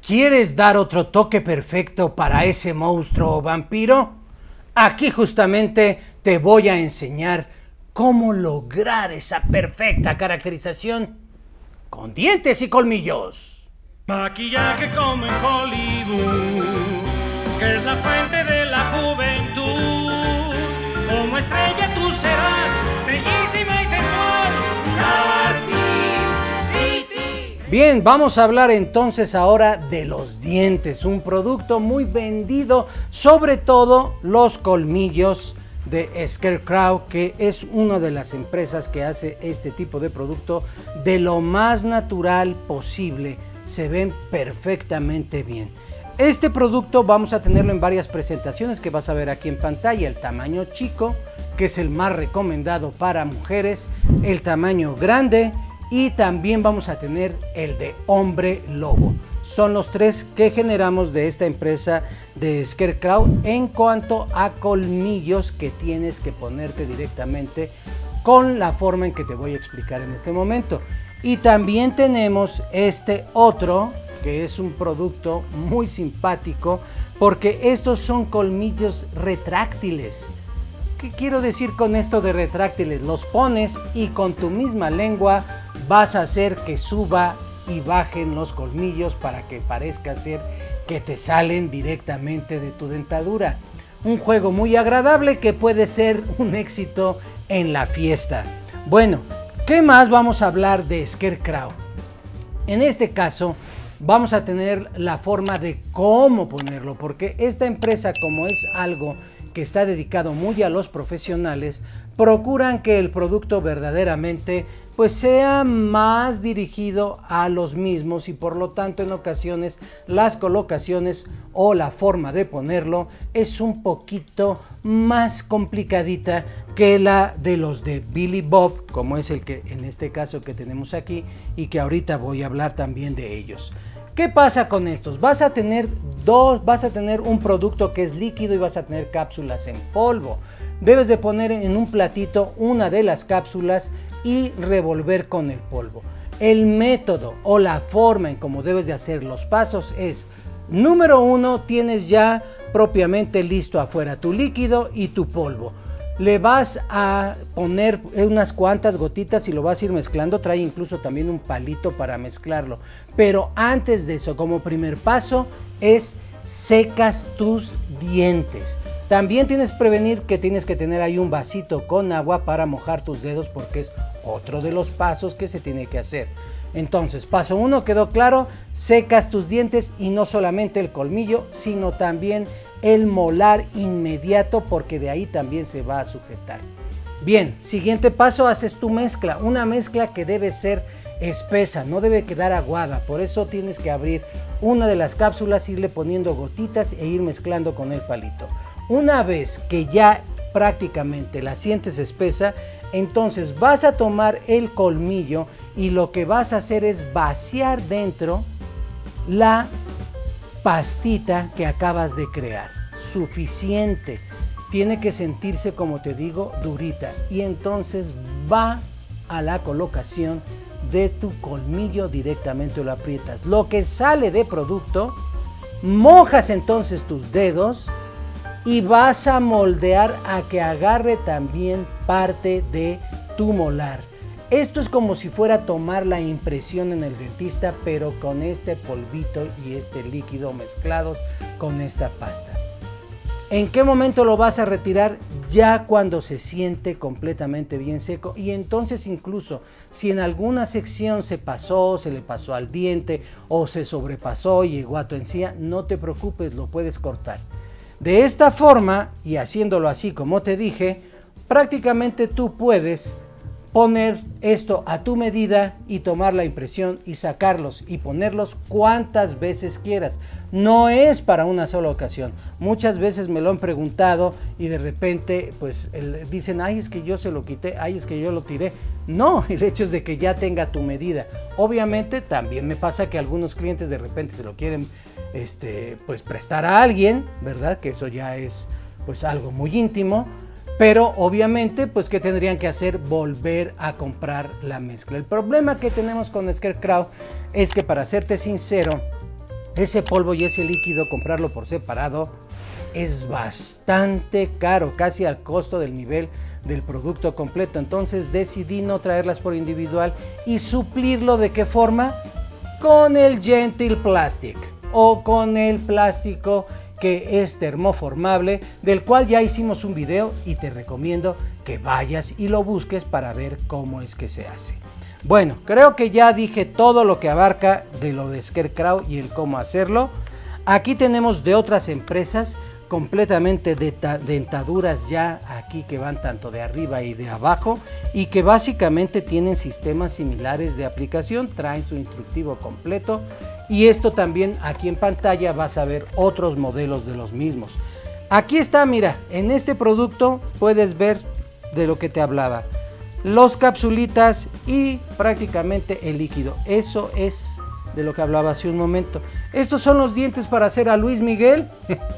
¿Quieres dar otro toque perfecto para ese monstruo o vampiro? Aquí justamente te voy a enseñar cómo lograr esa perfecta caracterización con dientes y colmillos. Maquillaje como en Hollywood, que es la fuente de la juventud. Como estrella tú serás bellísima y sensual. Artist City. Bien, vamos a hablar entonces ahora de los dientes, un producto muy vendido, sobre todo los colmillos de Scarecrow, que es una de las empresas que hace este tipo de producto de lo más natural posible. Se ven perfectamente bien. Este producto vamos a tenerlo en varias presentaciones que vas a ver aquí en pantalla. El tamaño chico, que es el más recomendado para mujeres, el tamaño grande y también vamos a tener el de hombre lobo. Son los tres que generamos de esta empresa de Scarecrow en cuanto a colmillos que tienes que ponerte directamente con la forma en que te voy a explicar en este momento. Y también tenemos este otro que es un producto muy simpático porque estos son colmillos retráctiles. ¿Qué quiero decir con esto de retráctiles? Los pones y con tu misma lengua vas a hacer que suba y bajen los colmillos para que parezca ser que te salen directamente de tu dentadura. Un juego muy agradable que puede ser un éxito en la fiesta. Bueno, ¿qué más vamos a hablar de Scarecrow? En este caso vamos a tener la forma de cómo ponerlo, porque esta empresa, como es algo que está dedicado muy a los profesionales, procuran que el producto verdaderamente pues sea más dirigido a los mismos y por lo tanto en ocasiones las colocaciones o la forma de ponerlo es un poquito más complicadita que la de los de Billy Bob, como es el que en este caso que tenemos aquí y que ahorita voy a hablar también de ellos. ¿Qué pasa con estos? Vas a tener un producto que es líquido y vas a tener cápsulas en polvo. Debes de poner en un platito una de las cápsulas y revolver con el polvo. El método o la forma en cómo debes de hacer los pasos es: número 1, tienes ya propiamente listo afuera tu líquido y tu polvo. Le vas a poner unas cuantas gotitas y lo vas a ir mezclando. Trae incluso también un palito para mezclarlo. Pero antes de eso, como primer paso, es secas tus dientes. También tienes que prevenir que tienes que tener ahí un vasito con agua para mojar tus dedos, porque es otro de los pasos que se tiene que hacer. Entonces, paso 1 quedó claro: secas tus dientes y no solamente el colmillo, sino también el molar inmediato, porque de ahí también se va a sujetar. Bien, siguiente paso, haces tu mezcla, una mezcla que debe ser espesa, no debe quedar aguada. Por eso tienes que abrir una de las cápsulas, irle poniendo gotitas e ir mezclando con el palito. Una vez que ya prácticamente la sientes espesa, entonces vas a tomar el colmillo y lo que vas a hacer es vaciar dentro la pastita que acabas de crear. Suficiente. Tiene que sentirse, como te digo, durita. Y entonces va a la colocación de tu colmillo, directamente lo aprietas. Lo que sale de producto, mojas entonces tus dedos y vas a moldear a que agarre también parte de tu molar. Esto es como si fuera a tomar la impresión en el dentista, pero con este polvito y este líquido mezclados con esta pasta. ¿En qué momento lo vas a retirar? Ya cuando se siente completamente bien seco, y entonces incluso si en alguna sección se pasó, se le pasó al diente o se sobrepasó y llegó a tu encía, no te preocupes, lo puedes cortar. De esta forma, y haciéndolo así como te dije, prácticamente tú puedes poner esto a tu medida y tomar la impresión y sacarlos y ponerlos cuantas veces quieras. No es para una sola ocasión. Muchas veces me lo han preguntado y de repente pues dicen: ay, es que yo se lo quité, ay, es que yo lo tiré. No, el hecho es de que ya tenga tu medida. Obviamente también me pasa que algunos clientes de repente se lo quieren pues prestar a alguien, ¿verdad? Que eso ya es pues algo muy íntimo. Pero obviamente, pues, ¿qué tendrían que hacer? Volver a comprar la mezcla. El problema que tenemos con Scarecrow es que, para serte sincero, ese polvo y ese líquido, comprarlo por separado es bastante caro, casi al costo del nivel del producto completo. Entonces decidí no traerlas por individual y suplirlo. ¿De qué forma? Con el Gentil Plastic o con el plástico que es termoformable, del cual ya hicimos un video y te recomiendo que vayas y lo busques para ver cómo es que se hace. Bueno, creo que ya dije todo lo que abarca de lo de Scarecrow y el cómo hacerlo. Aquí tenemos de otras empresas completamente dentaduras ya aquí que van tanto de arriba y de abajo y que básicamente tienen sistemas similares de aplicación, traen su instructivo completo y esto también aquí en pantalla vas a ver otros modelos de los mismos. Aquí está, mira, en este producto puedes ver de lo que te hablaba, los capsulitas y prácticamente el líquido. Eso es de lo que hablaba hace un momento. Estos son los dientes para hacer a Luis Miguel.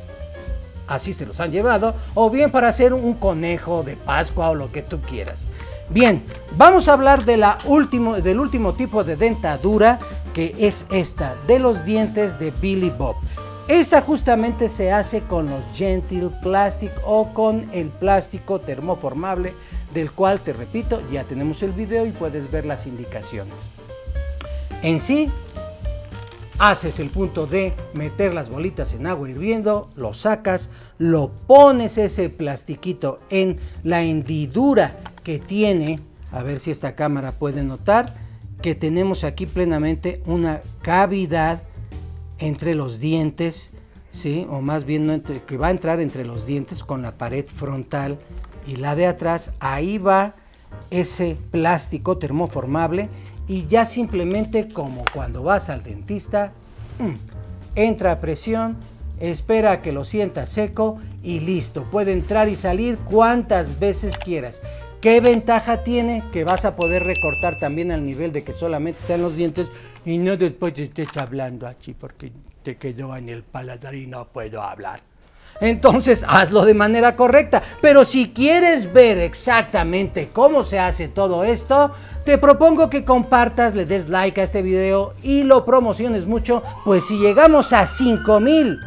Así se los han llevado, o bien para hacer un conejo de Pascua o lo que tú quieras. Bien, vamos a hablar de del último tipo de dentadura, que es esta, de los dientes de Billy Bob. Esta justamente se hace con los Gentil Plastic o con el plástico termoformable, del cual, te repito, ya tenemos el video y puedes ver las indicaciones. En sí, haces el punto de meter las bolitas en agua hirviendo, lo sacas, lo pones ese plastiquito en la hendidura que tiene, a ver si esta cámara puede notar, que tenemos aquí plenamente una cavidad entre los dientes, ¿sí? O más bien no que va a entrar entre los dientes con la pared frontal y la de atrás. Ahí va ese plástico termoformable. Y ya simplemente como cuando vas al dentista, entra a presión, espera a que lo sientas seco y listo. Puede entrar y salir cuantas veces quieras. ¿Qué ventaja tiene? Que vas a poder recortar también al nivel de que solamente sean los dientes y no después te estés hablando así porque te quedó en el paladar y no puedo hablar. Entonces hazlo de manera correcta, pero si quieres ver exactamente cómo se hace todo esto, te propongo que compartas, le des like a este video y lo promociones mucho, pues si llegamos a 5,000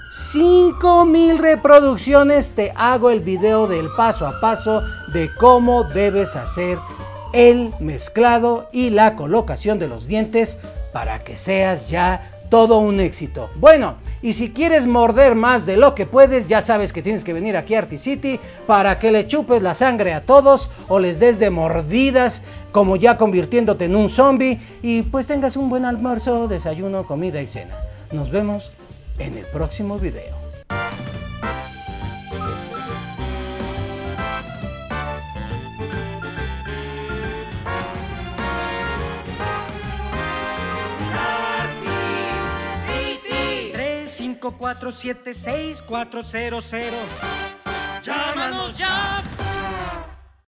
reproducciones, te hago el video del paso a paso de cómo debes hacer el mezclado y la colocación de los dientes para que seas ya todo un éxito. Bueno, y si quieres morder más de lo que puedes, ya sabes que tienes que venir aquí a Artisity para que le chupes la sangre a todos o les des de mordidas, como ya convirtiéndote en un zombie, y pues tengas un buen almuerzo, desayuno, comida y cena. Nos vemos en el próximo video. Artisity 5476400. Llámanos ya.